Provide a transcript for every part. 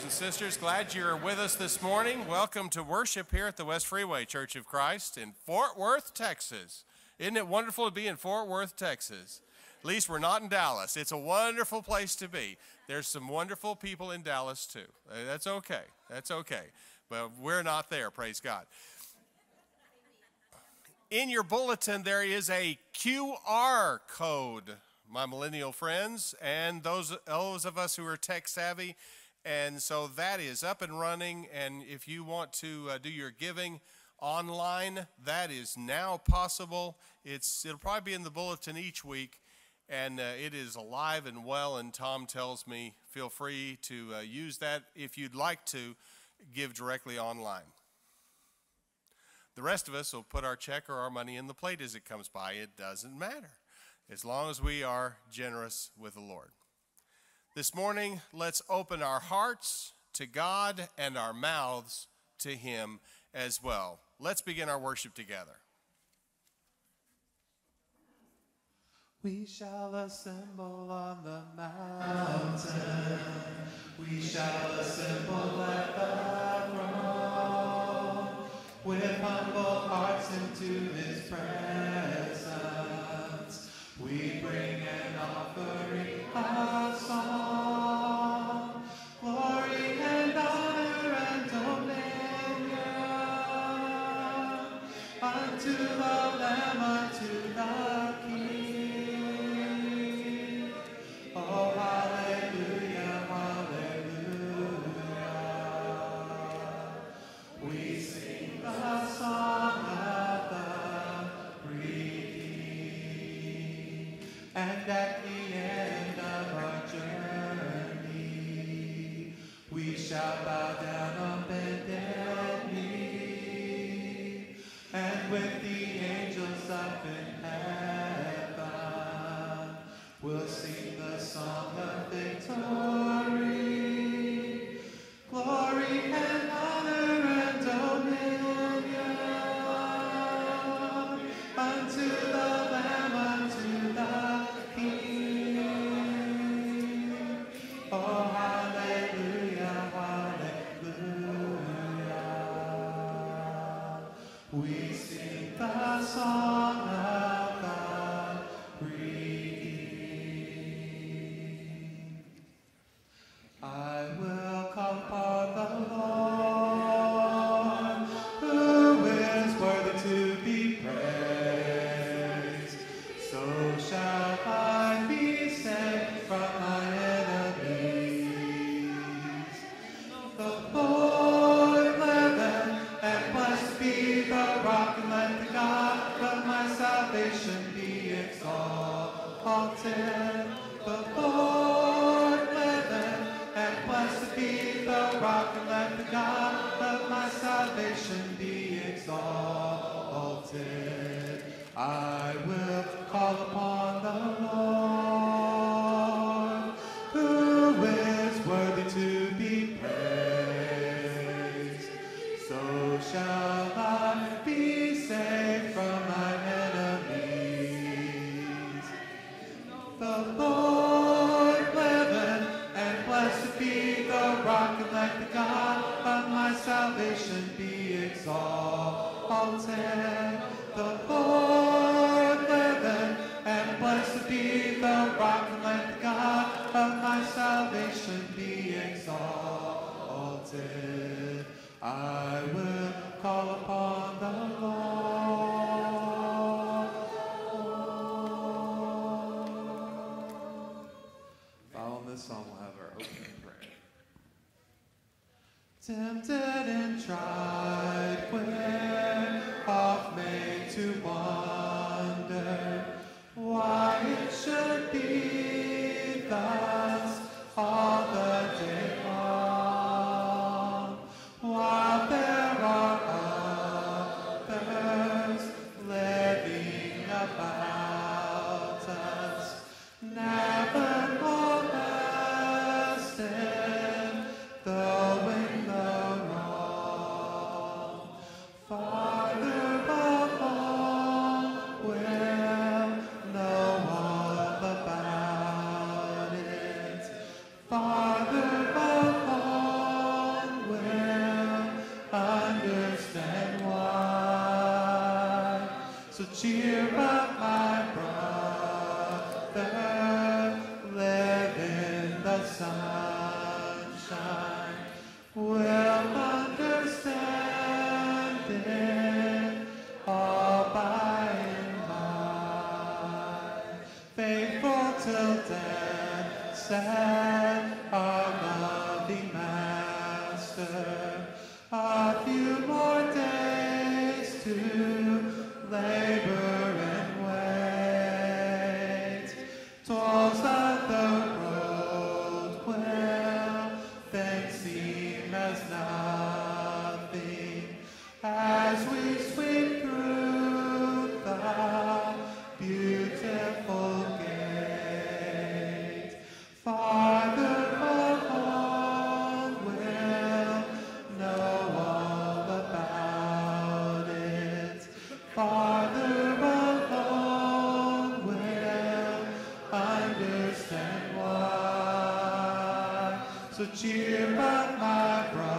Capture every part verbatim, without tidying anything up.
and sisters, glad you're with us this morning. Welcome to worship here at the West Freeway Church of Christ in Fort Worth, Texas. Isn't it wonderful to be in Fort Worth, Texas? At least we're not in Dallas. It's a wonderful place to be. There's some wonderful people in Dallas too. That's okay. That's okay. But we're not there, praise God. In your bulletin, there is a Q R code, my millennial friends, and those, those of us who are tech savvy. And so that is up and running, and if you want to uh, do your giving online, that is now possible. It's, it'll probably be in the bulletin each week, and uh, it is alive and well, and Tom tells me feel free to uh, use that if you'd like to give directly online. The rest of us will put our check or our money in the plate as it comes by. It doesn't matter, as long as we are generous with the Lord. This morning, let's open our hearts to God and our mouths to Him as well. Let's begin our worship together. We shall assemble on the mountain. We shall assemble at the throne. With humble hearts into His presence, we bring an offering of song, glory and honor and dominion unto the Lamb, unto the King. Oh, hallelujah, hallelujah. We sing the song of the redeemed, and at the end of our journey, we shall bow down on bended knee, and with the angels up in heaven, we'll sing the song of victory, glory and honor and dominion unto the Lamb, unto the King. Oh, hallelujah, hallelujah. We sing the song of the redeemed. I will call upon the Lord, who is worthy to be praised. So shall I be saved from my enemies. The Lord liveth, and blessed be the rock, and let the God of my salvation be exalted. The Lord liveth, and blessed be the rock, and let the God of my salvation be exalted. I will call upon the Lord, who is worthy to be praised. So shall I be saved from my enemies. The Lord liveth, and blessed be the rock, and let the God of my salvation be exalted. The Lord liveth, and blessed be the rock, and let the God of my salvation be exalted. I will call upon the Lord. Following this song, we'll have our opening prayer. Tempted and tried, when oft made to wonder why it should be thus all the day long, while there are others living about us, never molested, though in the wrong. So cheer up, my brother, live in the sunshine. We'll understand it all by and by. Faithful till death, said our loving Master. A few more days to labor and wait. Tolls that the road will then seem as nothing as we sweep through the beautiful gate. Farther along we'll know all about it. Farther along we'll understand why. So cheer up, my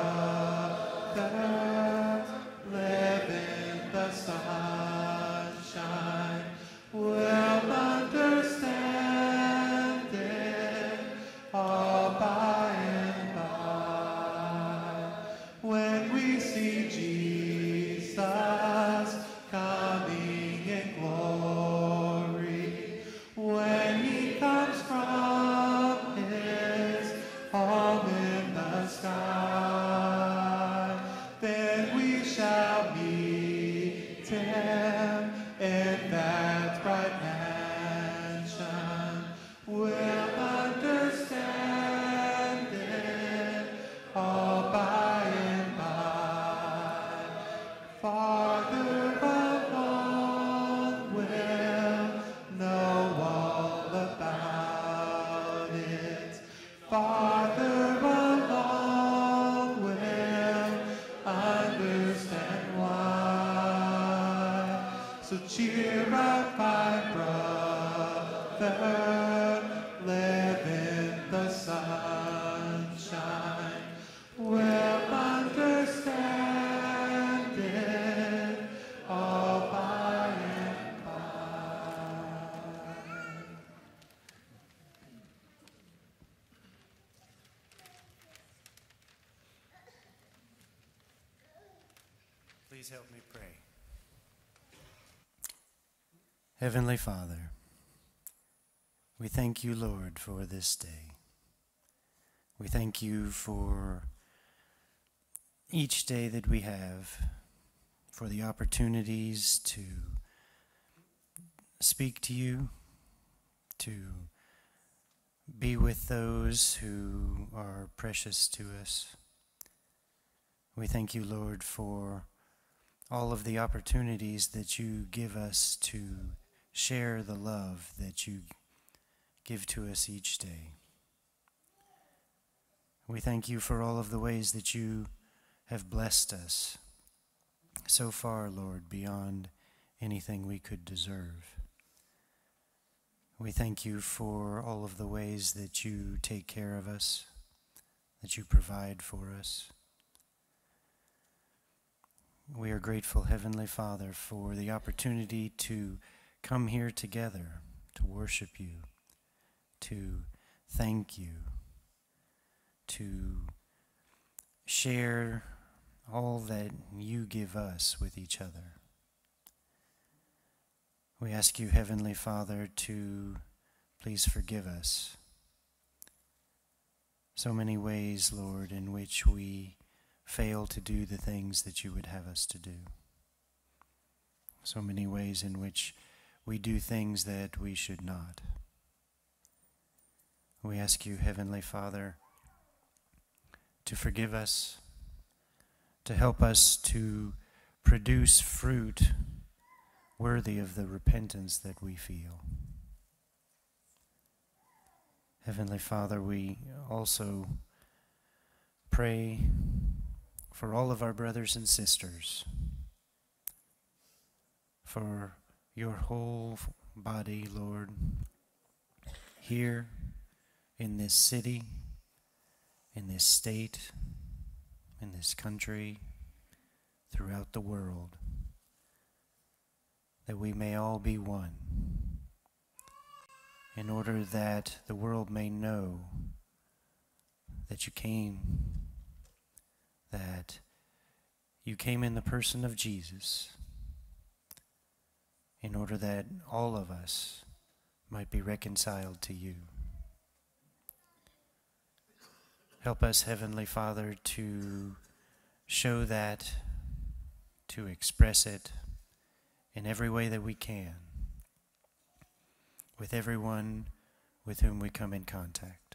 brother, live in the sunshine. We'll understand it all by and by. When we see Jesus coming in glory, when he comes from his home in the sky, then we shall meet him in that bright mansion. We'll understand it all by and by. Farther along we'll know all about it. Farther along we'll understand why. So cheer up, my brother, live in the sunshine. We'll understand it all by and by. Please help me pray. Heavenly Father, we thank you, Lord, for this day. We thank you for each day that we have, for the opportunities to speak to you, to be with those who are precious to us. We thank you, Lord, for all of the opportunities that you give us to share the love that you give to us each day. We thank you for all of the ways that you have blessed us so far, Lord, beyond anything we could deserve. We thank you for all of the ways that you take care of us, that you provide for us. We are grateful, Heavenly Father, for the opportunity to come here together to worship you, to thank you, to share all that you give us with each other. We ask you, Heavenly Father, to please forgive us. So many ways, Lord, in which we fail to do the things that you would have us to do. So many ways in which we do things that we should not. We ask you, Heavenly Father, to forgive us, to help us to produce fruit worthy of the repentance that we feel. Heavenly Father, we also pray for all of our brothers and sisters, for your whole body, Lord, here in this city, in this state, in this country, throughout the world, that we may all be one, in order that the world may know that you came, that you came in the person of Jesus, in order that all of us might be reconciled to you. Help us, Heavenly Father, to show that, to express it in every way that we can, with everyone with whom we come in contact.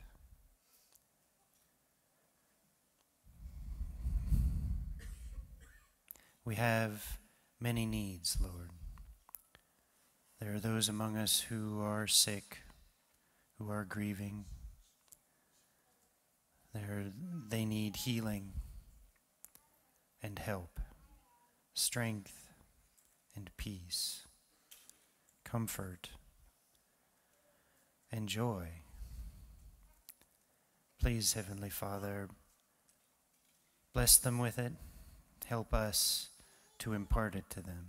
We have many needs, Lord. There are those among us who are sick, who are grieving. There, they need healing and help, strength and peace, comfort and joy. Please, Heavenly Father, bless them with it. Help us to impart it to them.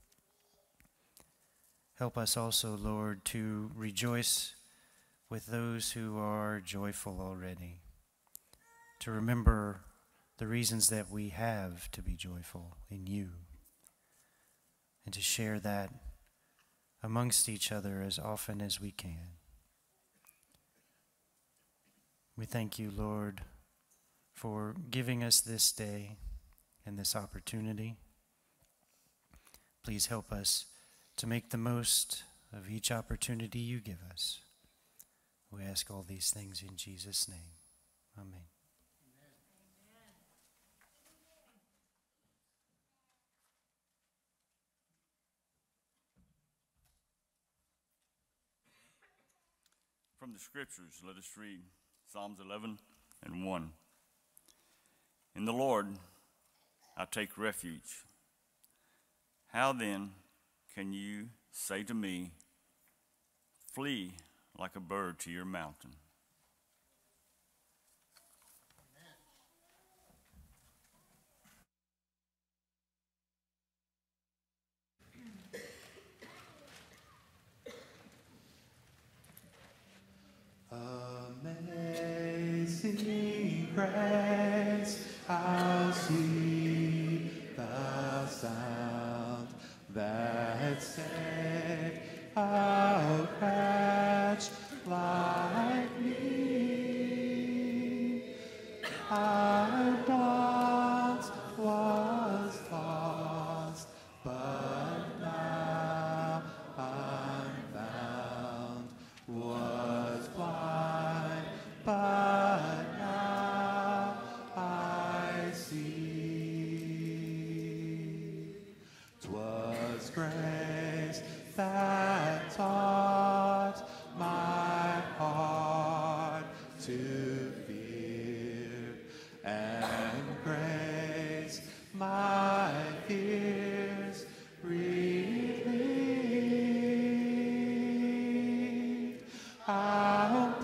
Help us also, Lord, to rejoice with those who are joyful already, to remember the reasons that we have to be joyful in you, and to share that amongst each other as often as we can. We thank you, Lord, for giving us this day and this opportunity. Please help us to make the most of each opportunity you give us. We ask all these things in Jesus' name. Amen. From the scriptures, let us read Psalms eleven and one. In the Lord I take refuge. How then can you say to me, flee like a bird to your mountain? Amazing grace, how sweet the sound that saved a wretch like me. I once was lost, but now I'm found. Was blind, but now I see. 'Twas grace that taught my heart to fear, and grace my fears relieved. How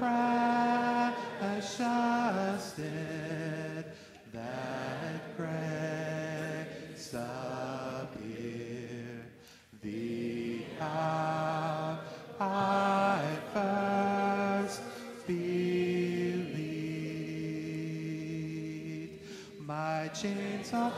precious did that grace appear, the hour I first believed. My chains are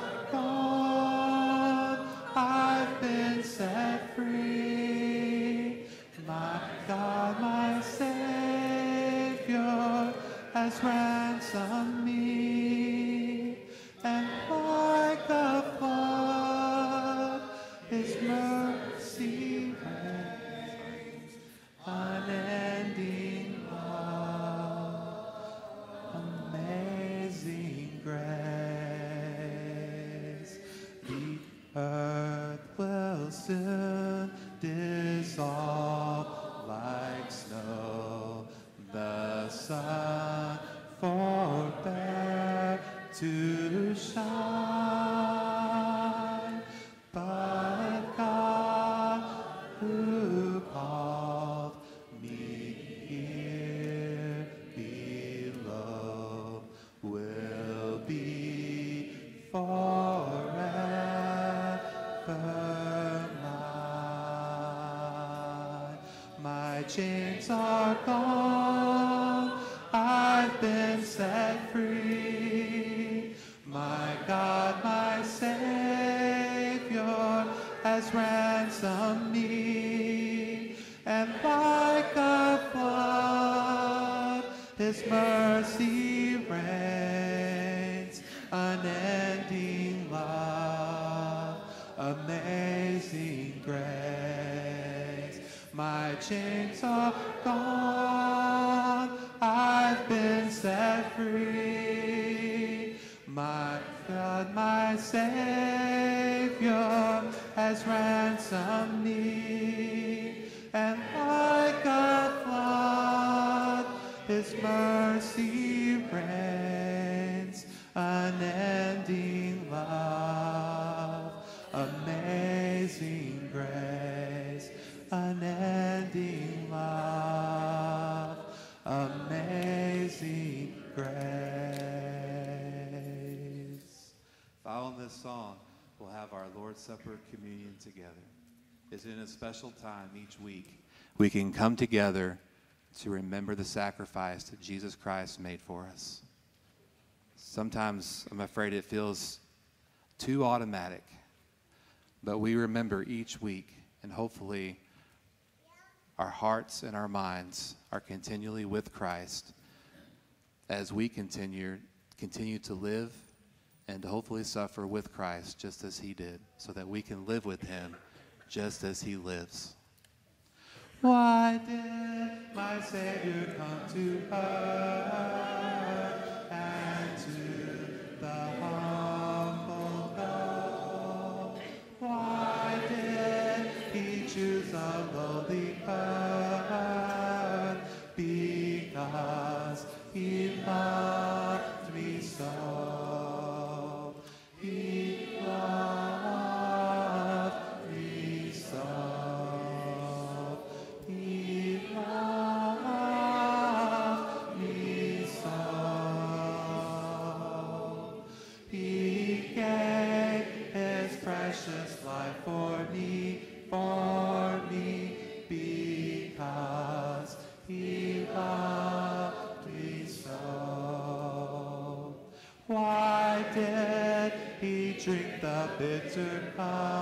gone, I've been set free. My God, my Savior, has ransomed me, and like the flood, His mercy reigns, unending love, amazing grace. The earth will soon dissolve like snow, the sun forbear to shine, but God who called me chains are gone, I've been set free. My God, my Savior, has ransomed me, and like a flood, his mercy reigns, unending love, amazing grace. My chains are gone, I've been set free. My God, my Savior, has ransomed me, and like a flood, his mercy reigns, unending love, amazing grace, unending love, amazing grace. Following this song, we'll have our Lord's Supper communion together. It's in a special time each week. We can come together to remember the sacrifice that Jesus Christ made for us. Sometimes I'm afraid it feels too automatic, but we remember each week, and hopefully our hearts and our minds are continually with Christ as we continue, continue to live and to hopefully suffer with Christ just as he did, so that we can live with him just as he lives. Why did my Savior come to earth and to the humble go? Why did he choose a lowly birth? Because he loved me so. He loved me so. He loved me so. He gave his precious life for me, for me, because he loved me so. Why did he drink the bitter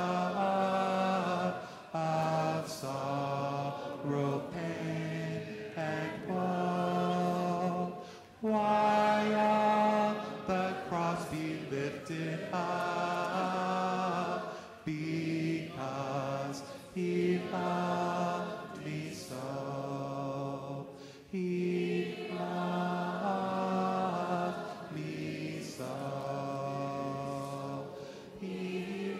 cup of sorrow, pain, and woe? Why on the cross be lifted up? Because he loved me so. He loved me so. He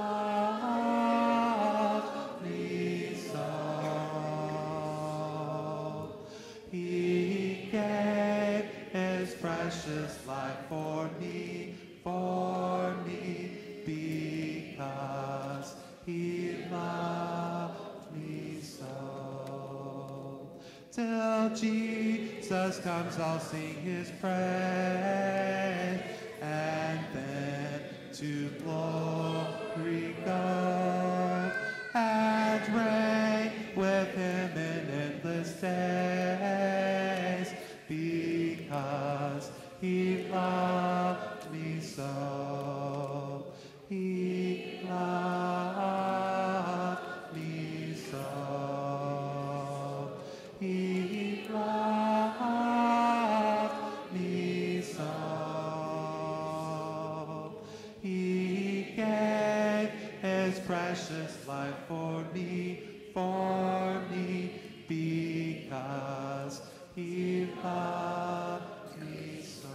loved me so. He gave his precious life for me, for me, because he loved me so. Till Jesus comes, I'll sing his praise, and then to glory go, and reign with him in endless days, because he loved me so. He loved me so. He loved me so. He gave his precious life for me, for me, because he loved me so.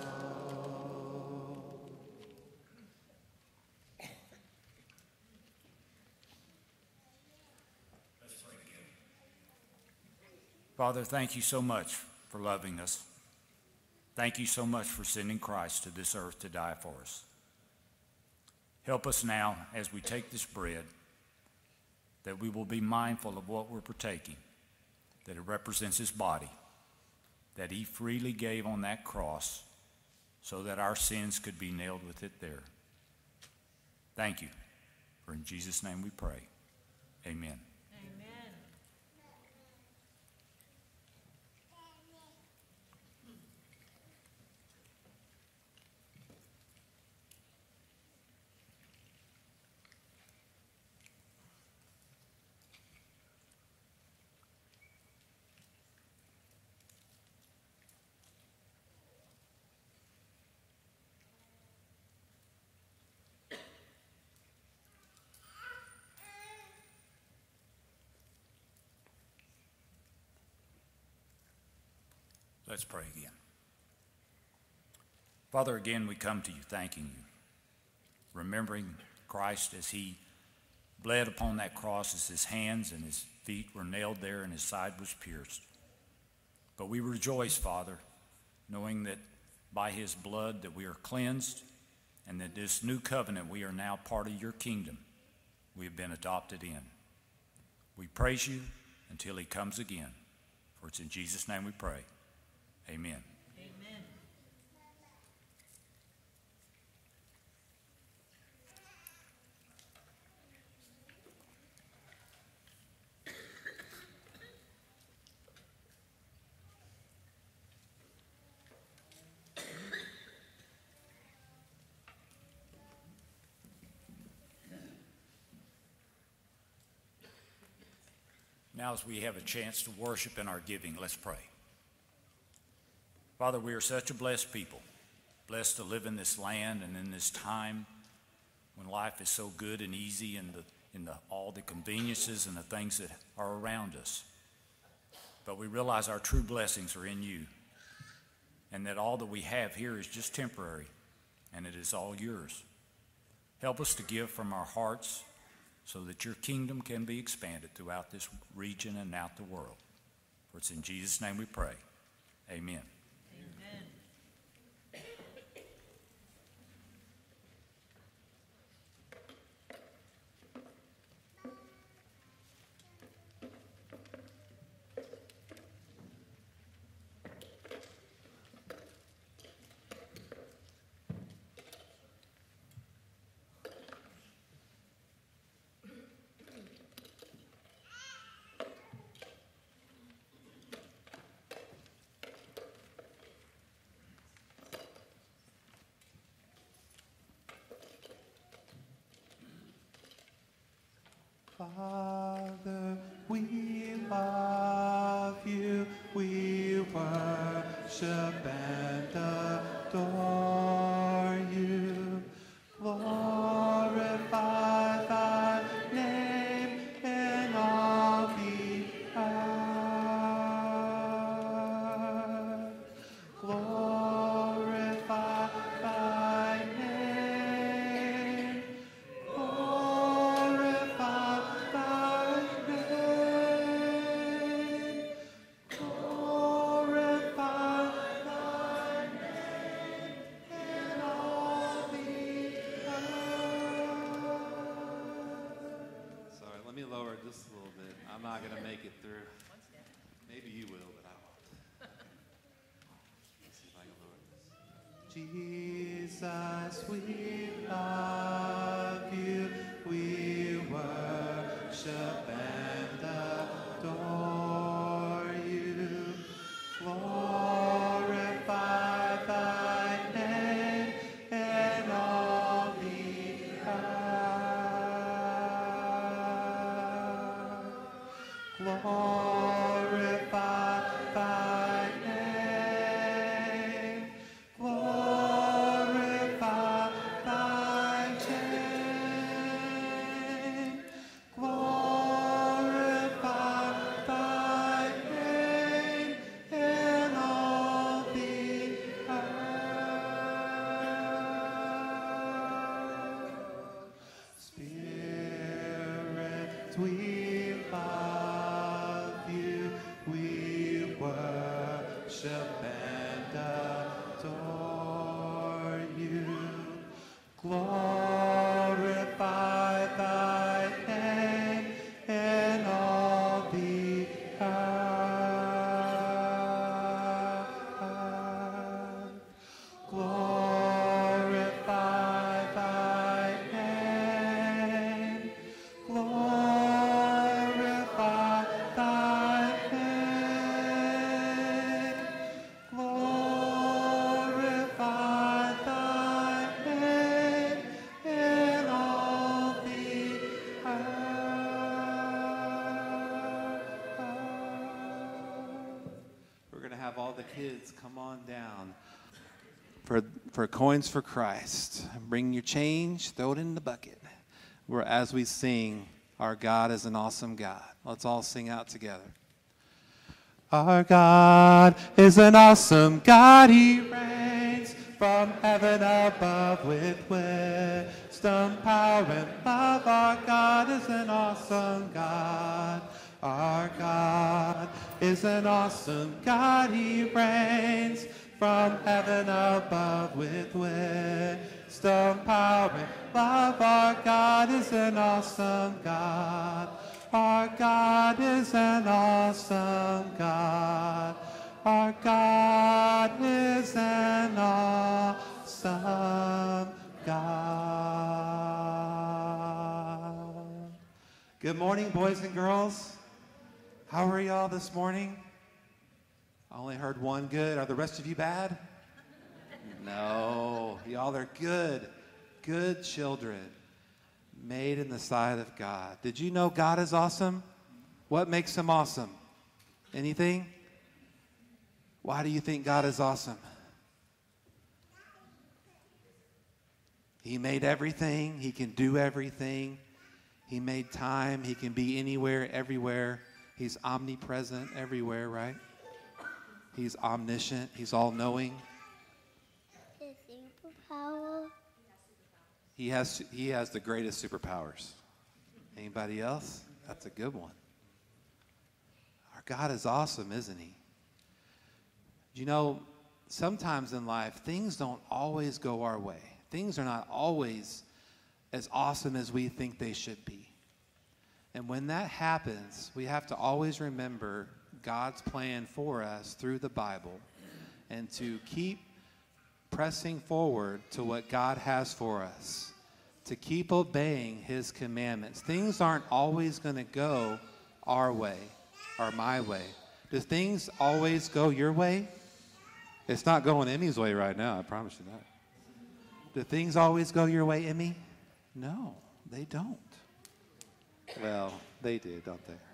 Father, thank you so much for loving us. Thank you so much for sending Christ to this earth to die for us. Help us now as we take this bread, that we will be mindful of what we're partaking, that it represents his body, that he freely gave on that cross so that our sins could be nailed with it there. Thank you. For in Jesus' name we pray. Amen. Let's pray again. Father, again we come to you thanking you, remembering Christ as he bled upon that cross, as his hands and his feet were nailed there and his side was pierced. But we rejoice, Father, knowing that by his blood that we are cleansed, and that this new covenant we are now part of your kingdom. We have been adopted in. We praise you until he comes again. For it's in Jesus' name we pray. Amen. Amen. Now as we have a chance to worship in our giving, let's pray. Father, we are such a blessed people, blessed to live in this land and in this time when life is so good and easy and the, in the, all the conveniences and the things that are around us. But we realize our true blessings are in you, and that all that we have here is just temporary, and it is all yours. Help us to give from our hearts so that your kingdom can be expanded throughout this region and out the world. For it's in Jesus' name we pray. Amen. Amen. Father, we love you, we worship and adore you. Glorify thy name in all the earth. Glorify thy name. Glorify thy name. Glorify thy name in all the earth. Sorry, let me lower it just a little bit. I'm not going to make it through. Maybe you will, but I won't. Let's see if I can lower this. Jesus, we love you. We worship and adore you. Glorify thy name in all the earth. Glorify thy name. Glorify thy name. Glorify thy name in all the earth. Spirit, we love you. We worship and adore you. Glorify thy name in all the earth. Glorify thy name. Glorify thy name. Glorify thy name in all the earth. We're going to have all the kids come on down for, for Coins for Christ. Bring your change, throw it in the bucket. We're, as we sing, our God is an awesome God. Let's all sing out together. Our God is an awesome God. He reigns from heaven above with wisdom, power, and love. Our God is an awesome God. Our God is an awesome God. He reigns from heaven above with wisdom, power, and love. Our God is an awesome God. Our God is an awesome God. Our God is an awesome God. Good morning, boys and girls. How are y'all this morning? I only heard one good. Are the rest of you bad? No, y'all are good, good children, made in the sight of God. Did you know God is awesome? What makes him awesome? Anything? Why do you think God is awesome? He made everything. He can do everything. He made time. He can be anywhere, everywhere. He's omnipresent everywhere, right? He's omniscient. He's all-knowing. His superpower. He has, he has the greatest superpowers. Anybody else? That's a good one. Our God is awesome, isn't he? You know, sometimes in life, things don't always go our way. Things are not always as awesome as we think they should be. And when that happens, we have to always remember God's plan for us through the Bible and to keep pressing forward to what God has for us, to keep obeying his commandments. Things aren't always going to go our way or my way. Do things always go your way? It's not going Emmy's way right now, I promise you that. Do things always go your way, Emmy? No, they don't. Well, they did, don't they?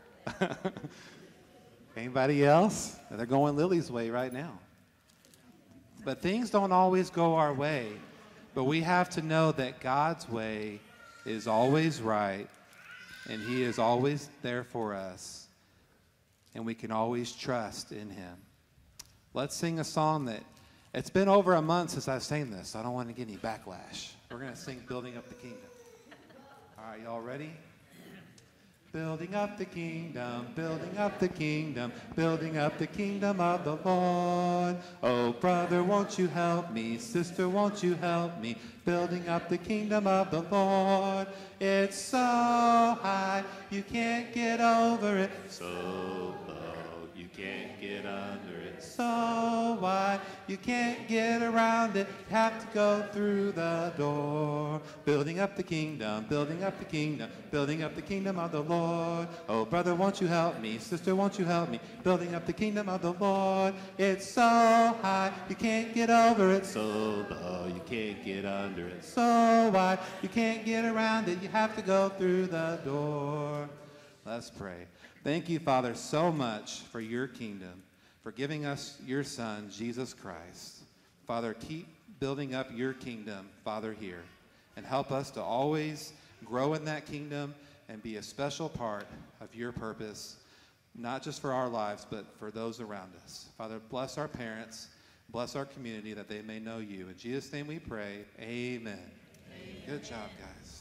Anybody else? They're going Lily's way right now. But things don't always go our way. But we have to know that God's way is always right, and he is always there for us, and we can always trust in him. Let's sing a song that, it's been over a month since I've sang this, so I don't want to get any backlash. We're going to sing Building Up the Kingdom. All right, y'all ready? Building up the kingdom, building up the kingdom, building up the kingdom of the Lord. Oh, brother, won't you help me? Sister, won't you help me? Building up the kingdom of the Lord. It's so high, you can't get over it. So low, you can't get under it. So wide, you can't get around it. You have to go through the door. Building up the kingdom, building up the kingdom, building up the kingdom of the Lord. Oh, brother, won't you help me? Sister, won't you help me? Building up the kingdom of the Lord. It's so high, you can't get over it. So low, you can't get under it. So wide, you can't get around it. You have to go through the door. Let's pray. Thank you, Father, so much for your kingdom, for giving us your Son, Jesus Christ. Father, keep building up your kingdom, Father, here, and help us to always grow in that kingdom and be a special part of your purpose, not just for our lives, but for those around us. Father, bless our parents, bless our community that they may know you. In Jesus' name we pray, amen. Amen. Good job, guys.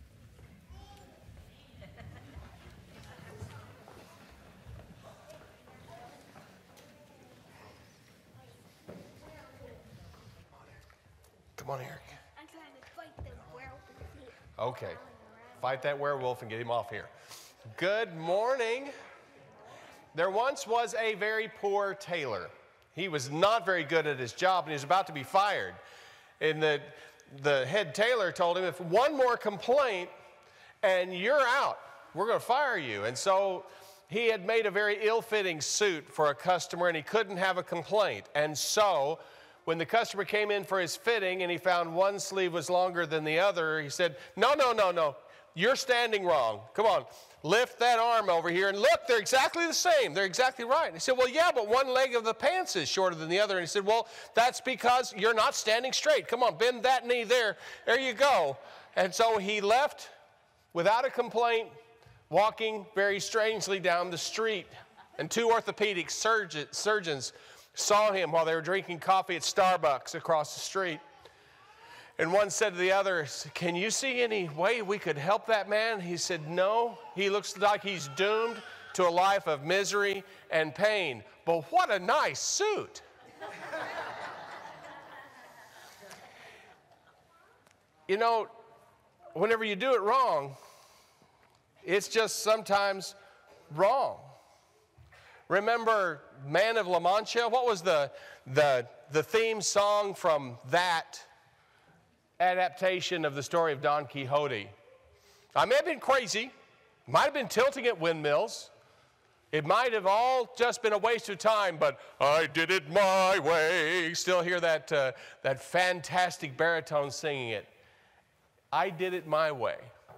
Come on, Eric. I'm trying to fight the werewolf. Okay. Fight that werewolf and get him off here. Good morning. There once was a very poor tailor. He was not very good at his job, and he was about to be fired. And the, the head tailor told him, if one more complaint and you're out, we're going to fire you. And so he had made a very ill-fitting suit for a customer, and he couldn't have a complaint. And so when the customer came in for his fitting and he found one sleeve was longer than the other, he said, no, no, no, no, you're standing wrong. Come on, lift that arm over here and look, they're exactly the same. They're exactly right. And he said, well, yeah, but one leg of the pants is shorter than the other. And he said, well, that's because you're not standing straight. Come on, bend that knee there. There you go. And so he left without a complaint, walking very strangely down the street. And two orthopedic surgeon, surgeons saw him while they were drinking coffee at Starbucks across the street. And one said to the other, "Can you see any way we could help that man?" He said, "No, he looks like he's doomed to a life of misery and pain. But what a nice suit." You know, whenever you do it wrong, it's just sometimes wrong. Remember Man of La Mancha? What was the, the, the theme song from that adaptation of the story of Don Quixote? I may have been crazy, might have been tilting at windmills, it might have all just been a waste of time, but I did it my way. Still hear that, uh, that fantastic baritone singing it. I did it my way.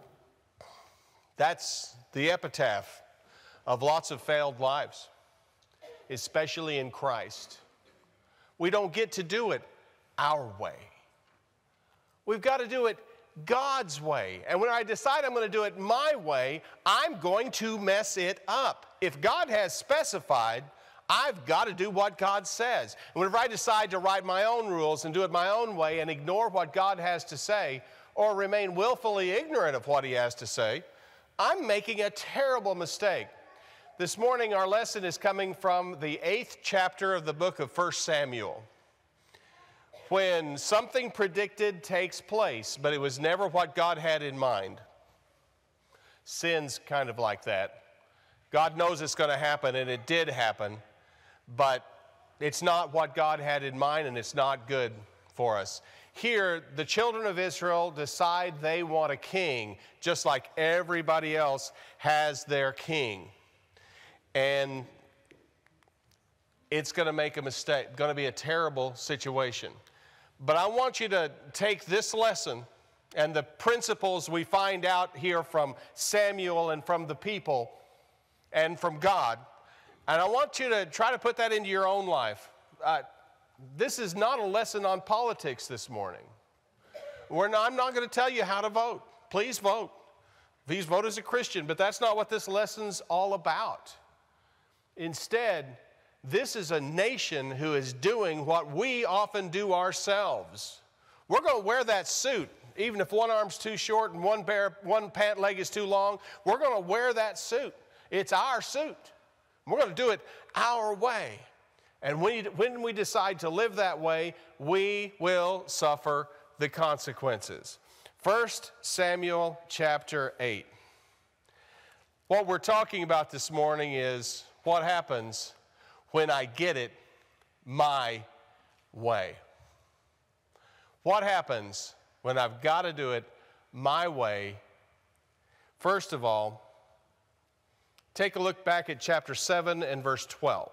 That's the epitaph of lots of failed lives, especially in Christ. We don't get to do it our way. We've got to do it God's way. And when I decide I'm going to do it my way, I'm going to mess it up. If God has specified, I've got to do what God says. And whenever I decide to write my own rules and do it my own way and ignore what God has to say, or remain willfully ignorant of what he has to say, I'm making a terrible mistake. This morning our lesson is coming from the eighth chapter of the book of First Samuel. When something predicted takes place, but it was never what God had in mind. Sin's kind of like that. God knows it's going to happen, and it did happen, but it's not what God had in mind, and it's not good for us. Here, the children of Israel decide they want a king, just like everybody else has their king. And it's going to make a mistake, going to be a terrible situation. But I want you to take this lesson and the principles we find out here from Samuel and from the people and from God, and I want you to try to put that into your own life. Uh, This is not a lesson on politics this morning. We're not, I'm not going to tell you how to vote. Please vote. Please vote as a Christian, but that's not what this lesson's all about. Instead, this is a nation who is doing what we often do ourselves. We're going to wear that suit, even if one arm's too short and one, bare, one pant leg is too long. We're going to wear that suit. It's our suit. We're going to do it our way. And when, you, when we decide to live that way, we will suffer the consequences. First Samuel chapter eight. What we're talking about this morning is what happens when I get it my way. What happens when I've got to do it my way? First of all, take a look back at chapter seven and verse twelve.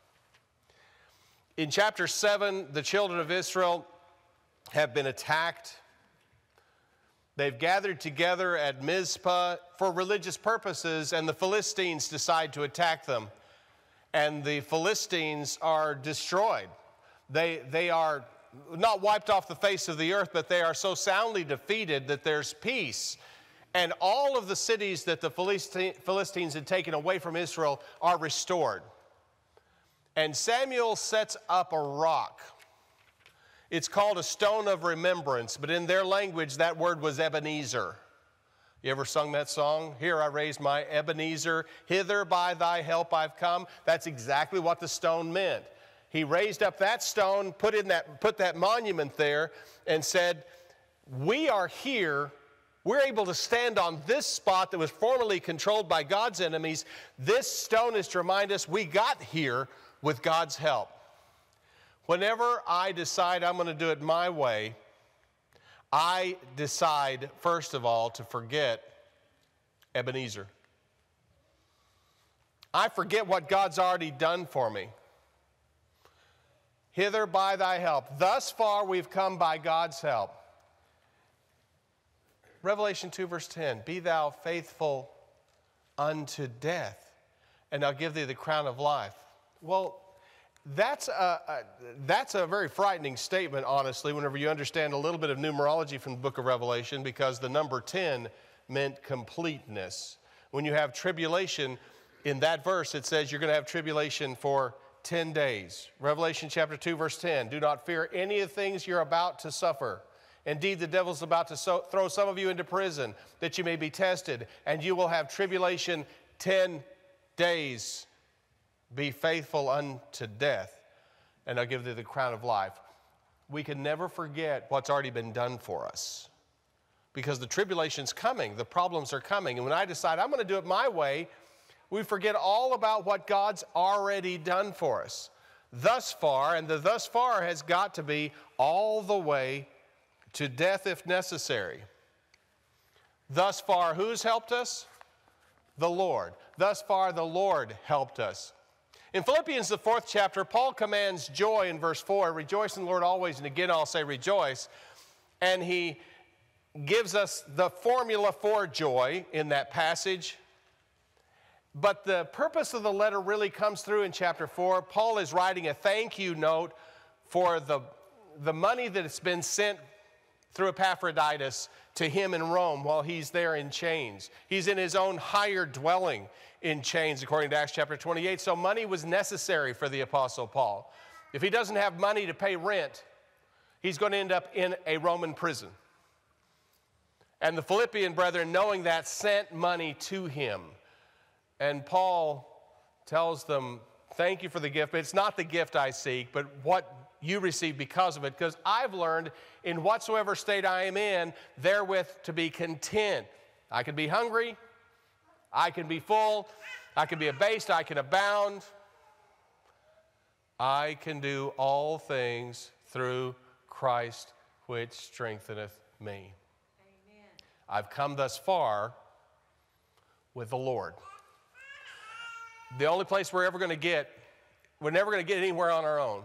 In chapter seven, the children of Israel have been attacked. They've gathered together at Mizpah for religious purposes, and the Philistines decide to attack them. And the Philistines are destroyed. They, they are not wiped off the face of the earth, but they are so soundly defeated that there's peace. And all of the cities that the Philistines had taken away from Israel are restored. And Samuel sets up a rock. It's called a stone of remembrance, but in their language, that word was Ebenezer. You ever sung that song? Here I raise my Ebenezer, hither by thy help I've come. That's exactly what the stone meant. He raised up that stone, put in that, put that monument there, and said, we are here. We're able to stand on this spot that was formerly controlled by God's enemies. This stone is to remind us we got here with God's help. Whenever I decide I'm going to do it my way, I decide, first of all, to forget Ebenezer. I forget what God's already done for me. Hither by thy help. Thus far we've come by God's help. Revelation two verse ten, be thou faithful unto death, and I'll give thee the crown of life. Well, that's a, a, that's a very frightening statement, honestly, whenever you understand a little bit of numerology from the book of Revelation, because the number ten meant completeness. When you have tribulation, in that verse, it says you're going to have tribulation for ten days. Revelation chapter two, verse ten. Do not fear any of the things you're about to suffer. Indeed, the devil's about to so throw some of you into prison that you may be tested, and you will have tribulation ten days. Be faithful unto death, and I'll give thee the crown of life. We can never forget what's already been done for us, because the tribulation's coming, the problems are coming, and when I decide I'm going to do it my way, we forget all about what God's already done for us thus far, and the thus far has got to be all the way to death if necessary. Thus far, who's helped us? The Lord. Thus far, the Lord helped us. In Philippians, the fourth chapter, Paul commands joy in verse four. Rejoice in the Lord always, and again I'll say rejoice. And he gives us the formula for joy in that passage. But the purpose of the letter really comes through in chapter four. Paul is writing a thank you note for the, the money that has been sent through Epaphroditus to him in Rome while he's there in chains. He's in his own hired dwelling in chains, according to Acts chapter twenty-eight. So money was necessary for the Apostle Paul. If he doesn't have money to pay rent, he's going to end up in a Roman prison. And the Philippian brethren, knowing that, sent money to him. And Paul tells them, thank you for the gift, but it's not the gift I seek, but what you receive because of it, because I've learned in whatsoever state I am in, therewith to be content. I can be hungry, I can be full, I can be abased, I can abound. I can do all things through Christ which strengtheneth me. Amen. I've come thus far with the Lord. The only place we're ever going to get, we're never going to get anywhere on our own.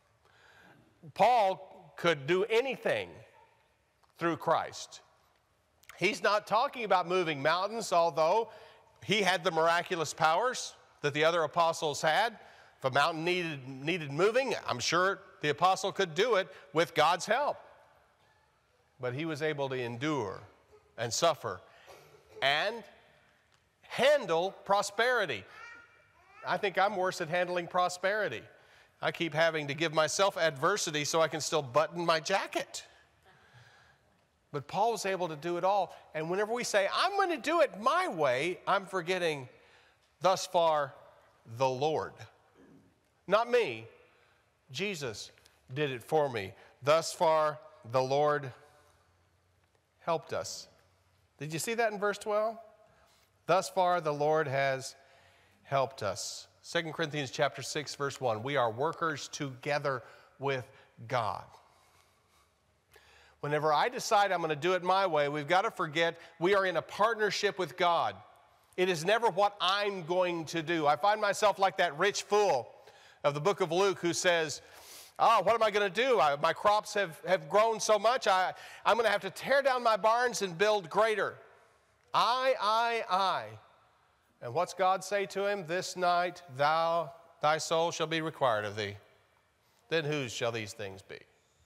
Paul could do anything through Christ. He's not talking about moving mountains, although he had the miraculous powers that the other apostles had. If a mountain needed, needed moving, I'm sure the apostle could do it with God's help. But he was able to endure and suffer and handle prosperity. I think I'm worse at handling prosperity. I keep having to give myself adversity so I can still button my jacket. But Paul was able to do it all. And whenever we say, I'm going to do it my way, I'm forgetting, thus far, the Lord. Not me. Jesus did it for me. Thus far, the Lord helped us. Did you see that in verse twelve? Thus far, the Lord has helped us. Second Corinthians chapter six, verse one. We are workers together with God. Whenever I decide I'm going to do it my way, we've got to forget we are in a partnership with God. It is never what I'm going to do. I find myself like that rich fool of the book of Luke who says, oh, what am I going to do? I, my crops have, have grown so much, I, I'm going to have to tear down my barns and build greater. I, I, I. And what's God say to him? This night thou, thy soul shall be required of thee. Then whose shall these things be?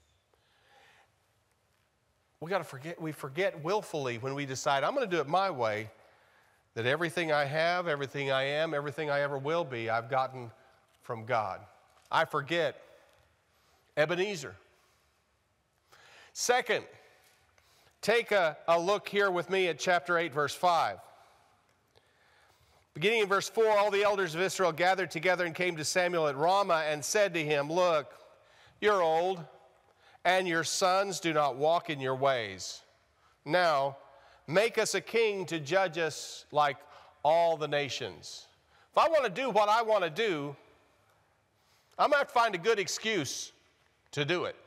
We got to forget, we forget willfully when we decide, I'm going to do it my way, that everything I have, everything I am, everything I ever will be, I've gotten from God. I forget Ebenezer. Second, take a, a look here with me at chapter eight, verse five. Beginning in verse four, all the elders of Israel gathered together and came to Samuel at Ramah and said to him, look, you're old, and your sons do not walk in your ways. Now, make us a king to judge us like all the nations. If I want to do what I want to do, I'm going to have to find a good excuse to do it.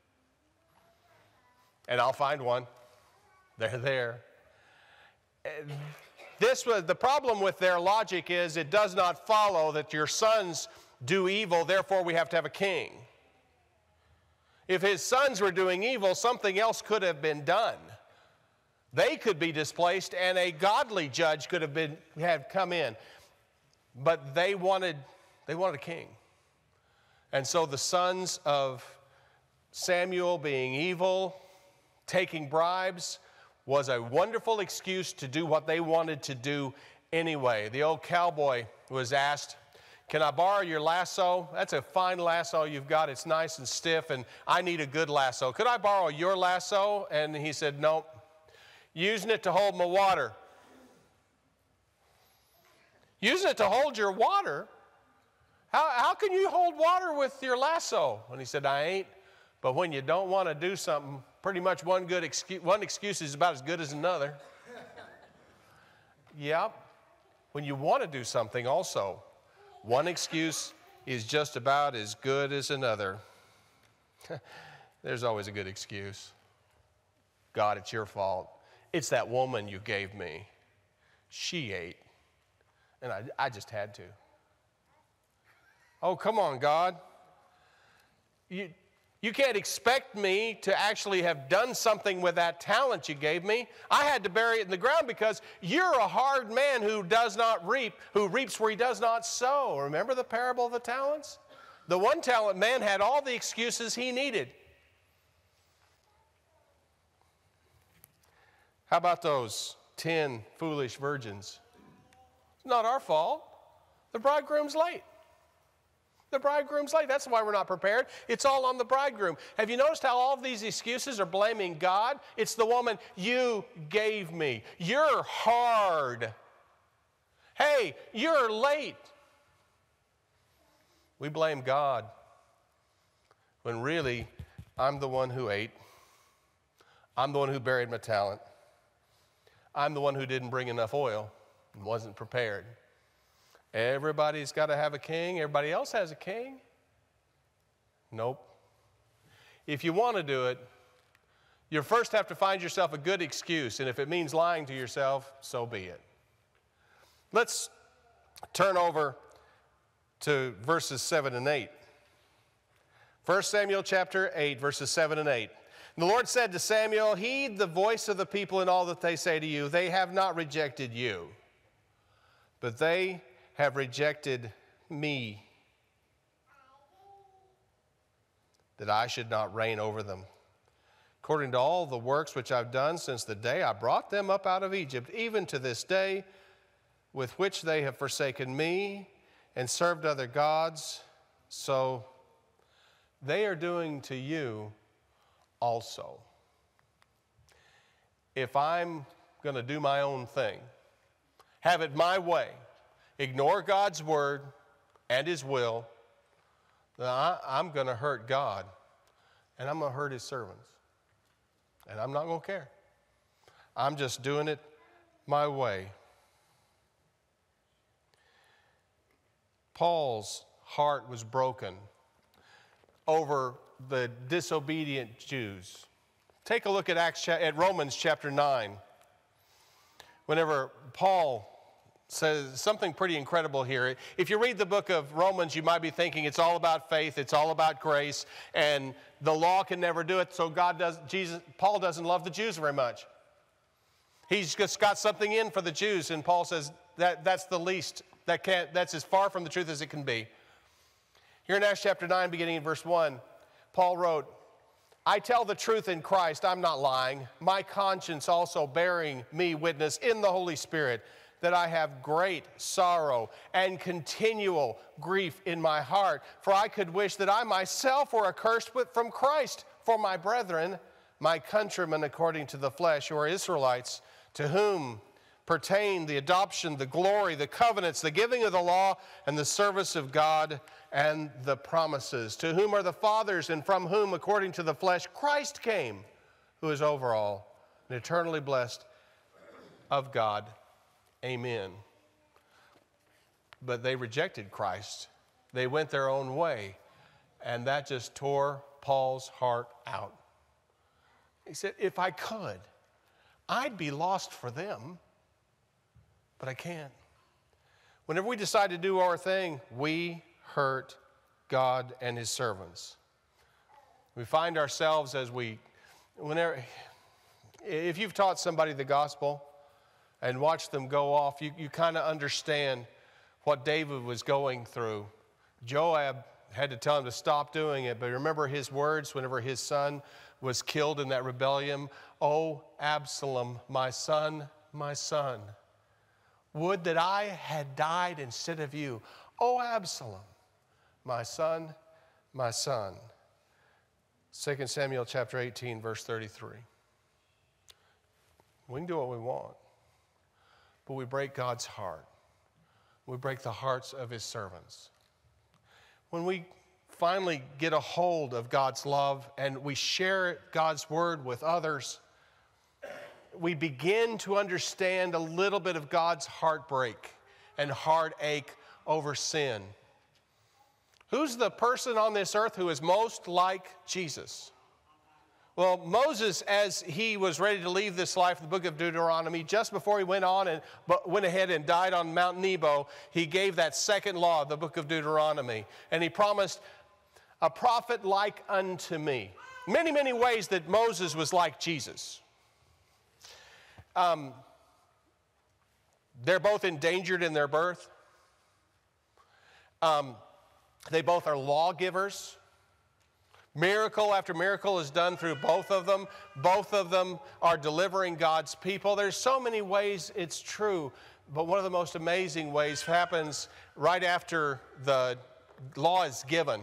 And I'll find one. They're there. This was the problem with their logic is it does not follow that your sons do evil, therefore we have to have a king. If his sons were doing evil, something else could have been done. They could be displaced and a godly judge could have been had come in. But they wanted they wanted a king. And so the sons of Samuel, being evil, taking bribes, was a wonderful excuse to do what they wanted to do, anyway. The old cowboy was asked, "Can I borrow your lasso? That's a fine lasso you've got. It's nice and stiff, and I need a good lasso. Could I borrow your lasso?" And he said, "Nope. Using it to hold my water." Using it to hold your water? How, how can you hold water with your lasso? And he said, "I ain't. But when you don't want to do something, pretty much one good excuse, one excuse is about as good as another." Yep. When you want to do something also, one excuse is just about as good as another. There's always a good excuse. "God, it's your fault. It's that woman you gave me. She ate, and I, I just had to." Oh, come on, God. You, you can't expect me to actually have done something with that talent you gave me. I had to bury it in the ground because you're a hard man who does not reap, who reaps where he does not sow. Remember the parable of the talents? The one talent man had all the excuses he needed. How about those ten foolish virgins? It's not our fault. The bridegroom's late. The bridegroom's late. That's why we're not prepared. It's all on the bridegroom. Have you noticed how all of these excuses are blaming God? It's the woman, "You gave me. You're hard. Hey, you're late." We blame God when really I'm the one who ate. I'm the one who buried my talent. I'm the one who didn't bring enough oil and wasn't prepared. Everybody's got to have a king. Everybody else has a king. Nope. If you want to do it, you first have to find yourself a good excuse, and if it means lying to yourself, so be it. Let's turn over to verses seven and eight. First Samuel chapter eight, verses seven and eight. "The Lord said to Samuel, heed the voice of the people in all that they say to you. They have not rejected you, but they have rejected me, that I should not reign over them. According to all the works which I've done since the day I brought them up out of Egypt, even to this day, with which they have forsaken me and served other gods, so they are doing to you also." If I'm going to do my own thing, have it my way, ignore God's word and his will, then I, I'm going to hurt God, and I'm going to hurt his servants, and I'm not going to care. I'm just doing it my way. Paul's heart was broken over the disobedient Jews. Take a look at Acts, at Romans chapter nine. Whenever Paul says something pretty incredible here. If you read the book of Romans, you might be thinking it's all about faith, it's all about grace, and the law can never do it, so God does, Jesus, Paul doesn't love the Jews very much. He's just got something in for the Jews, and Paul says that that's the least, that can't, that's as far from the truth as it can be. Here in Acts chapter nine, beginning in verse one, Paul wrote, "I tell the truth in Christ, I'm not lying, my conscience also bearing me witness in the Holy Spirit, that I have great sorrow and continual grief in my heart. For I could wish that I myself were accursed with, from Christ for my brethren, my countrymen according to the flesh, who are Israelites, to whom pertain the adoption, the glory, the covenants, the giving of the law, and the service of God, and the promises, to whom are the fathers, and from whom, according to the flesh, Christ came, who is over all, and eternally blessed of God. Amen." But they rejected Christ. They went their own way, and that just tore Paul's heart out. He said, if I could, I'd be lost for them, but I can't. Whenever we decide to do our thing, we hurt God and his servants. We find ourselves as we, whenever, if you've taught somebody the gospel and watched them go off, you, you kind of understand what David was going through. Joab had to tell him to stop doing it, but remember his words whenever his son was killed in that rebellion? "Oh, Absalom, my son, my son, Would that I had died instead of you. O Absalom, my son, my son. Second Samuel chapter eighteen, verse thirty-three. We can do what we want, but we break God's heart. We break the hearts of his servants. When we finally get a hold of God's love and we share God's word with others, we begin to understand a little bit of God's heartbreak and heartache over sin. Who's the person on this earth who is most like Jesus? Well, Moses, as he was ready to leave this life, the book of Deuteronomy, just before he went on and went ahead and died on Mount Nebo, he gave that second law, the book of Deuteronomy. And he promised, a prophet like unto me. Many, many ways that Moses was like Jesus. Um, they're both endangered in their birth. Um, they both are lawgivers. Miracle after miracle is done through both of them. Both of them are delivering God's people. There's so many ways it's true, but one of the most amazing ways happens right after the law is given.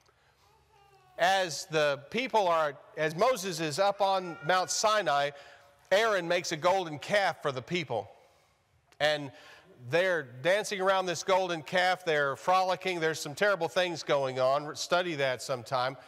As the people are, as Moses is up on Mount Sinai, Aaron makes a golden calf for the people. And they're dancing around this golden calf. They're frolicking. There's some terrible things going on. Study that sometime.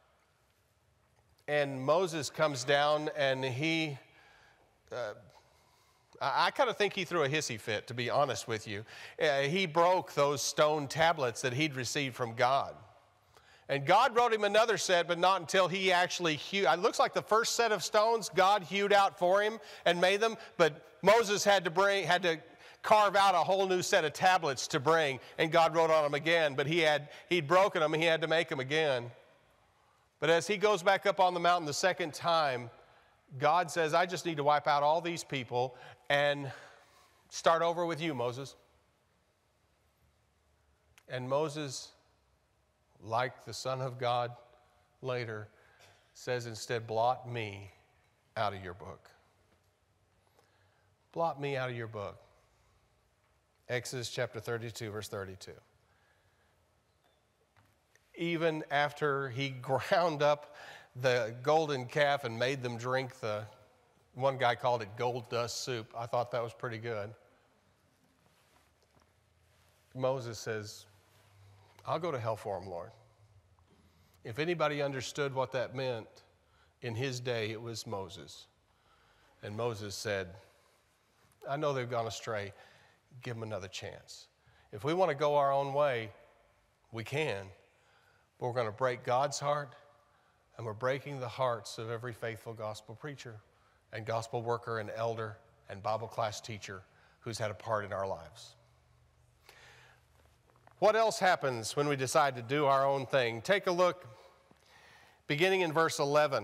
And Moses comes down and he, uh, I, I kind of think he threw a hissy fit, to be honest with you. Uh, he broke those stone tablets that he'd received from God. And God wrote him another set, but not until he actually hewed. It looks like the first set of stones God hewed out for him and made them, but Moses had to bring, had to carve out a whole new set of tablets to bring, and God wrote on them again. But he had, he'd broken them, and he had to make them again. But as he goes back up on the mountain the second time, God says, I just need to wipe out all these people and start over with you, Moses. And Moses, like the Son of God later, says instead, blot me out of your book. Blot me out of your book. Exodus chapter thirty-two, verse thirty-two. Even after he ground up the golden calf and made them drink the, one guy called it gold dust soup. I thought that was pretty good. Moses says, I'll go to hell for him, Lord. If anybody understood what that meant in his day, it was Moses. And Moses said, I know they've gone astray. Give them another chance. If we want to go our own way, we can. But we're going to break God's heart, and we're breaking the hearts of every faithful gospel preacher and gospel worker and elder and Bible class teacher who's had a part in our lives. What else happens when we decide to do our own thing? Take a look, beginning in verse eleven.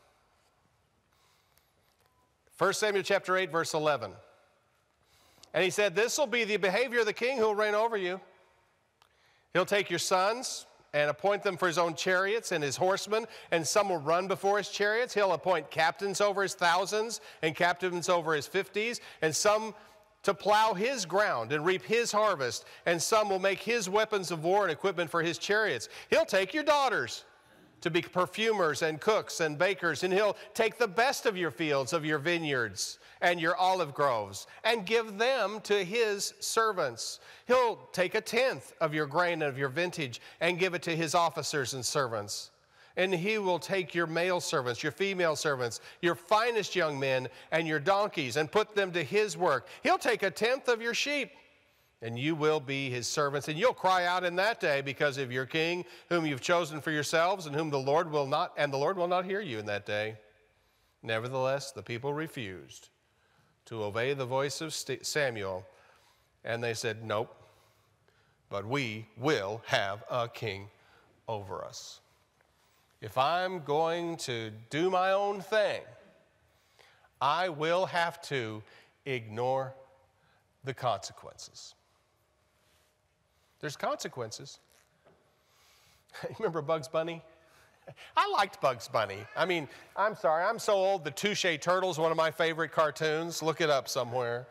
First Samuel chapter eight, verse eleven. And he said, this will be the behavior of the king who will reign over you. He'll take your sons and appoint them for his own chariots and his horsemen, and some will run before his chariots. He'll appoint captains over his thousands and captains over his fifties, and some to plow his ground and reap his harvest, and some will make his weapons of war and equipment for his chariots. He'll take your daughters to be perfumers and cooks and bakers, and he'll take the best of your fields, of your vineyards and your olive groves, and give them to his servants. He'll take a tenth of your grain of your vintage and give it to his officers and servants. And he will take your male servants, your female servants, your finest young men, and your donkeys, and put them to his work. He'll take a tenth of your sheep, and you will be his servants. And you'll cry out in that day because of your king, whom you've chosen for yourselves, and whom the Lord will not, and the Lord will not hear you in that day. Nevertheless, the people refused to obey the voice of Samuel, and they said, nope, but we will have a king over us. If I'm going to do my own thing, I will have to ignore the consequences. There's consequences. Remember Bugs Bunny? I liked Bugs Bunny. I mean, I'm sorry, I'm so old. The Touche Turtles, one of my favorite cartoons. Look it up somewhere.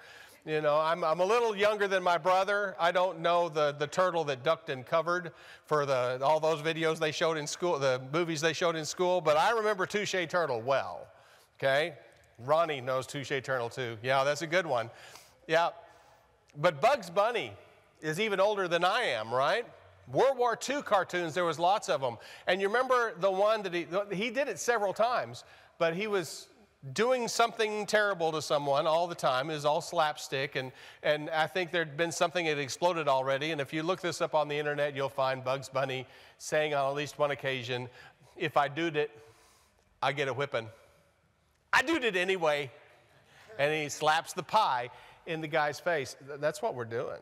You know, I'm, I'm a little younger than my brother. I don't know the, the turtle that ducked and covered for the, all those videos they showed in school, the movies they showed in school, but I remember Touche Turtle well, okay? Ronnie knows Touche Turtle too. Yeah, that's a good one. Yeah, but Bugs Bunny is even older than I am, right? World War Two cartoons, there was lots of them. And you remember the one that he, he did it several times, but he was doing something terrible to someone all the time. It was all slapstick, and, and I think there'd been something that exploded already. And if you look this up on the internet, you'll find Bugs Bunny saying on at least one occasion, if I doed it, I get a whipping. I doed it anyway. And he slaps the pie in the guy's face. That's what we're doing.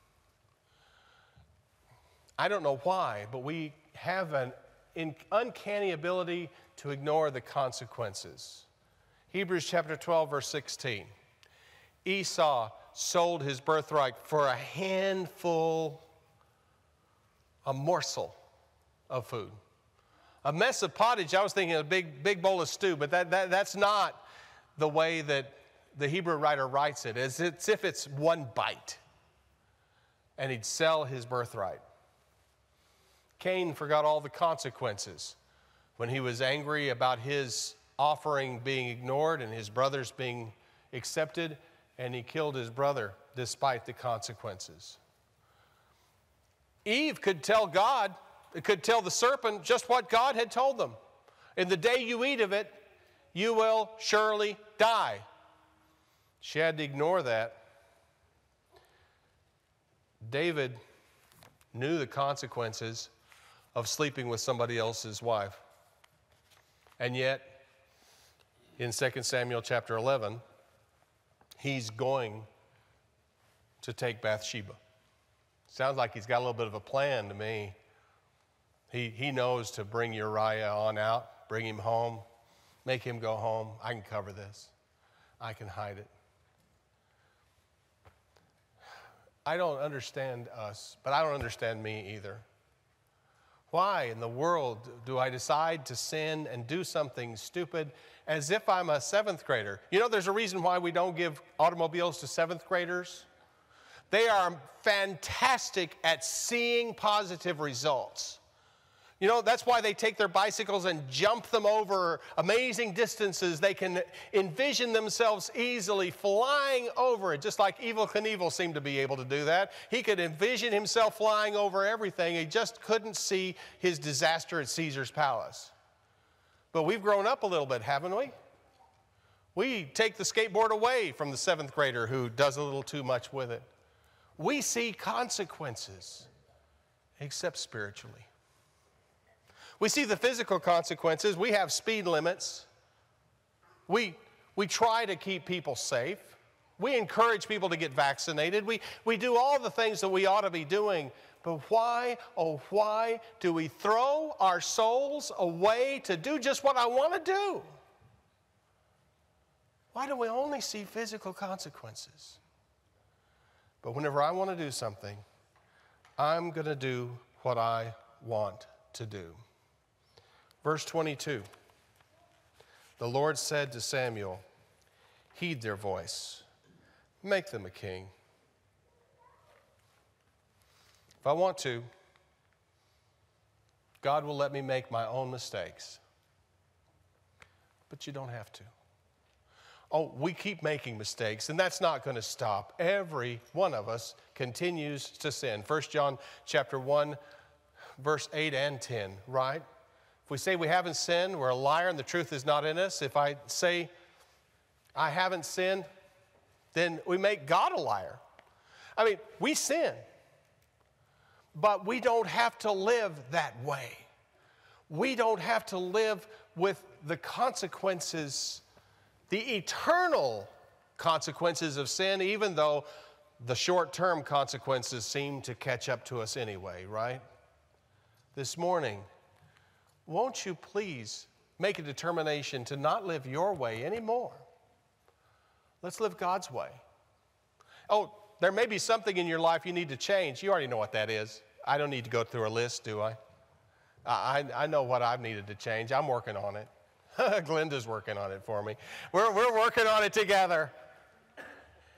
I don't know why, but we have an uncanny ability to ignore the consequences. Hebrews chapter twelve, verse sixteen. Esau sold his birthright for a handful, a morsel of food. A mess of pottage, I was thinking a big, big bowl of stew, but that, that, that's not the way that the Hebrew writer writes it. It's, it's if it's one bite. And he'd sell his birthright. Cain forgot all the consequences when he was angry about his offering being ignored and his brothers being accepted, and he killed his brother despite the consequences. Eve could tell God, could tell the serpent just what God had told them. In the day you eat of it, you will surely die. She had to ignore that. David knew the consequences of sleeping with somebody else's wife. And yet, in Second Samuel chapter eleven, he's going to take Bathsheba. Sounds like he's got a little bit of a plan to me. He, he knows to bring Uriah on out, bring him home, make him go home. I can cover this. I can hide it. I don't understand us, but I don't understand me either. Why in the world do I decide to sin and do something stupid as if I'm a seventh grader? You know, there's a reason why we don't give automobiles to seventh graders. They are fantastic at seeing positive results. You know, that's why they take their bicycles and jump them over amazing distances. They can envision themselves easily flying over it, just like Evel Knievel seemed to be able to do that. He could envision himself flying over everything. He just couldn't see his disaster at Caesar's palace. But we've grown up a little bit, haven't we? We take the skateboard away from the seventh grader who does a little too much with it. We see consequences, except spiritually. We see the physical consequences. We have speed limits. We, we try to keep people safe. We encourage people to get vaccinated. We, we do all the things that we ought to be doing. But why, oh, why do we throw our souls away to do just what I want to do? Why do we only see physical consequences? But whenever I want to do something, I'm going to do what I want to do. Verse twenty-two, the Lord said to Samuel, heed their voice, make them a king. If I want to, God will let me make my own mistakes. But you don't have to. Oh, we keep making mistakes, and that's not going to stop. Every one of us continues to sin. First John chapter one, verse eight and ten, right? If we say we haven't sinned, we're a liar and the truth is not in us. If I say I haven't sinned, then we make God a liar. I mean, we sin, but we don't have to live that way. We don't have to live with the consequences, the eternal consequences of sin, even though the short-term consequences seem to catch up to us anyway, right? This morning, won't you please make a determination to not live your way anymore? Let's live God's way. Oh, there may be something in your life you need to change. You already know what that is. I don't need to go through a list, do I? I, I know what I've needed to change. I'm working on it. Glenda's working on it for me. We're, we're working on it together.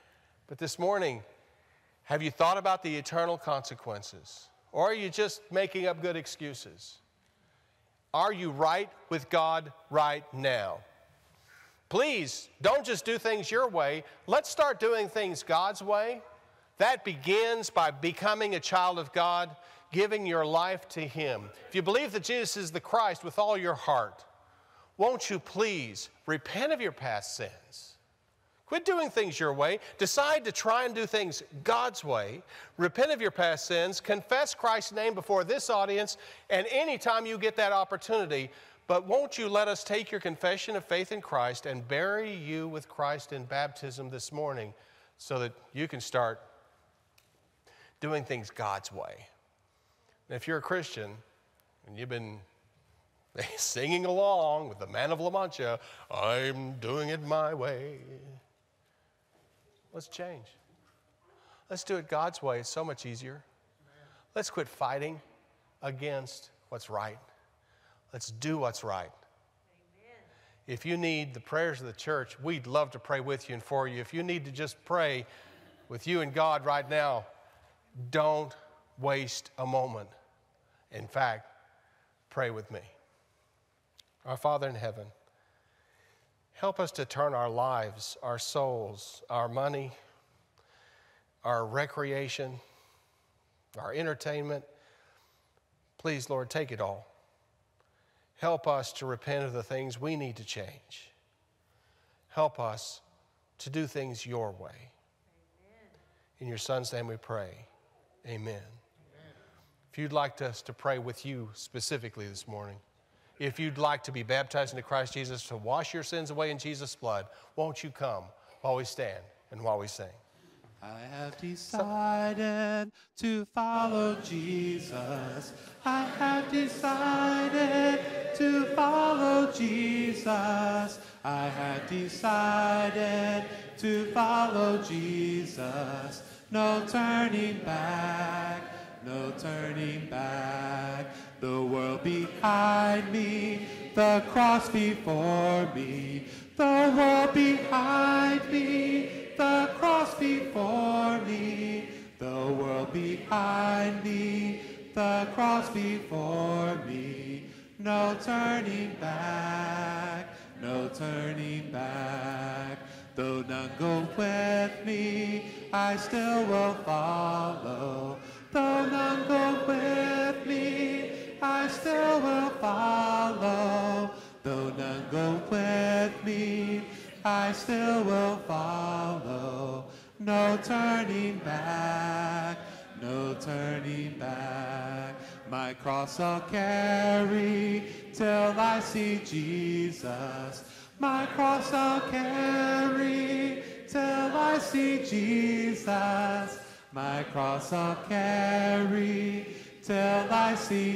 But this morning, have you thought about the eternal consequences? Or are you just making up good excuses? Are you right with God right now? Please, don't just do things your way. Let's start doing things God's way. That begins by becoming a child of God, giving your life to Him. If you believe that Jesus is the Christ with all your heart, won't you please repent of your past sins? Quit doing things your way. Decide to try and do things God's way. Repent of your past sins. Confess Christ's name before this audience, and anytime you get that opportunity. But won't you let us take your confession of faith in Christ and bury you with Christ in baptism this morning so that you can start doing things God's way. And if you're a Christian and you've been singing along with the Man of La Mancha, I'm doing it my way, let's change. Let's do it God's way. It's so much easier. Let's quit fighting against what's right. Let's do what's right. If you need the prayers of the church, we'd love to pray with you and for you. If you need to just pray with you and God right now, don't waste a moment. In fact, pray with me. Our Father in heaven, help us to turn our lives, our souls, our money, our recreation, our entertainment. Please, Lord, take it all. Help us to repent of the things we need to change. Help us to do things your way. Amen. In your Son's name we pray. Amen. Amen. If you'd like us to pray with you specifically this morning, if you'd like to be baptized into Christ Jesus to wash your sins away in Jesus' blood, won't you come while we stand and while we sing? I have decided to follow Jesus. I have decided to follow Jesus. I have decided to follow Jesus. No turning back, no turning back. The world behind me, the cross before me. The world behind me, the cross before me. The world behind me, the cross before me. No turning back, no turning back. Though none go with me, I still will follow. Though none go with me, I still will follow. Though none go with me, I still will follow. No turning back, no turning back. My cross I'll carry till I see Jesus. My cross I'll carry till I see Jesus. My cross I'll carry till I see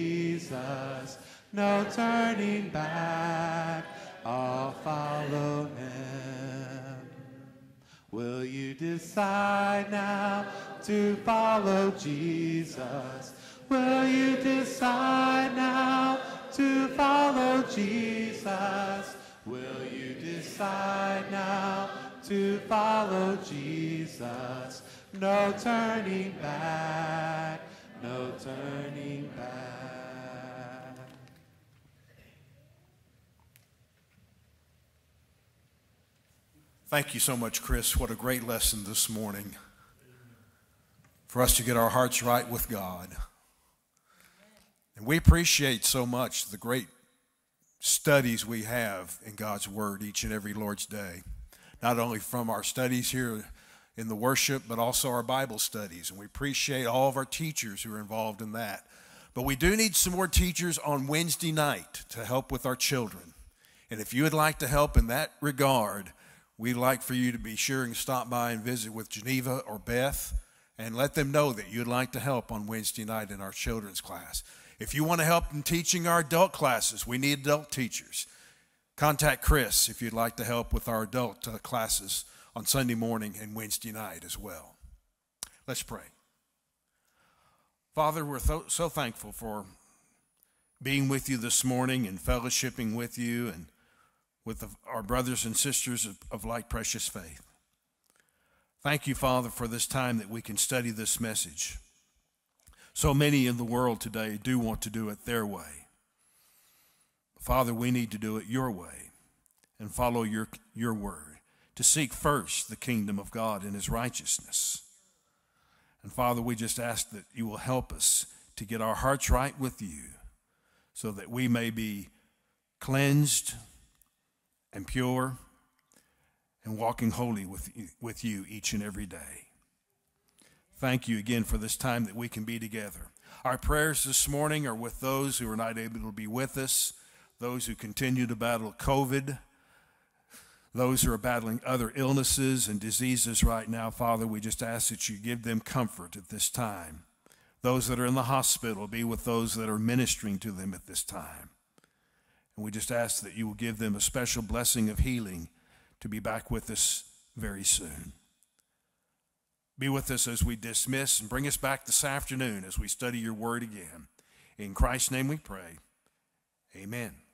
Jesus. No turning back, I'll follow him. Will you decide now to follow Jesus? Will you decide now to follow Jesus? Will you decide now to follow Jesus? No turning back, no turning back. Thank you so much, Chris. What a great lesson this morning for us to get our hearts right with God. And we appreciate so much the great studies we have in God's Word each and every Lord's Day, not only from our studies here in the worship, but also our Bible studies. And we appreciate all of our teachers who are involved in that. But we do need some more teachers on Wednesday night to help with our children. And if you would like to help in that regard, we'd like for you to be sure and stop by and visit with Geneva or Beth and let them know that you'd like to help on Wednesday night in our children's class. If you want to help in teaching our adult classes, we need adult teachers. Contact Chris if you'd like to help with our adult uh, classes on Sunday morning and Wednesday night as well. Let's pray. Father, we're th- so thankful for being with you this morning and fellowshipping with you and with the, our brothers and sisters of, of like precious faith. Thank you, Father, for this time that we can study this message. So many in the world today do want to do it their way. Father, we need to do it your way and follow your, your word, to seek first the kingdom of God and his righteousness. And Father, we just ask that you will help us to get our hearts right with you so that we may be cleansed and pure and walking holy with, with you each and every day. Thank you again for this time that we can be together. Our prayers this morning are with those who are not able to be with us, those who continue to battle COVID, those who are battling other illnesses and diseases right now. Father, we just ask that you give them comfort at this time. Those that are in the hospital, be with those that are ministering to them at this time. And we just ask that you will give them a special blessing of healing to be back with us very soon. Be with us as we dismiss and bring us back this afternoon as we study your word again. In Christ's name we pray. Amen.